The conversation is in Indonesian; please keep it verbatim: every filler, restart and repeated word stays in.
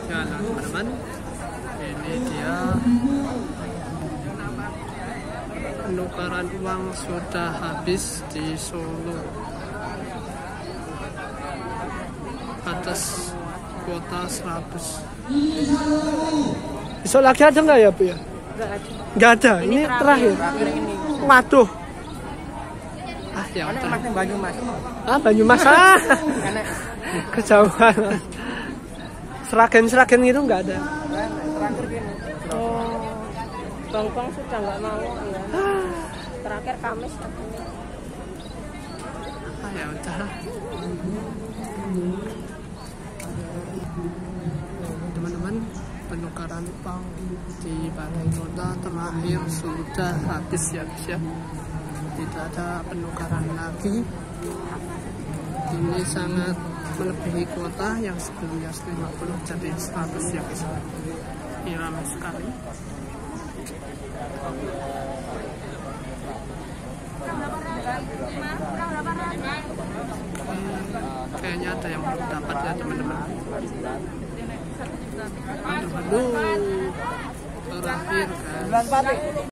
Ya teman-teman, ini dia penukaran uang sudah habis di Solo atas kuota seratus. Besok lagi ada nggak ya Bu ya? Nggak ada. Ini, ini terakhir. terakhir. Ini. Waduh. Ah ya udah. Banyumas. Ah Banyumas ah. Kejauhan. Seragen-seragen itu nggak ada. Terakhir gini. Oh, Bang-bang sudah nggak mau ya. Terakhir Kamis katanya. Ah ya udah. Teman-teman, penukaran uang di Balai Kota terakhir sudah habis ya guys ya. Tidak ada penukaran lagi. Ini sangat melebihi kuota yang sebelumnya lima puluh jadi seratus ya guys. Ini ramai sekali. Hmm, kayaknya ada yang belum dapat ya teman-teman. Aduh, aduh. Terakhir kan.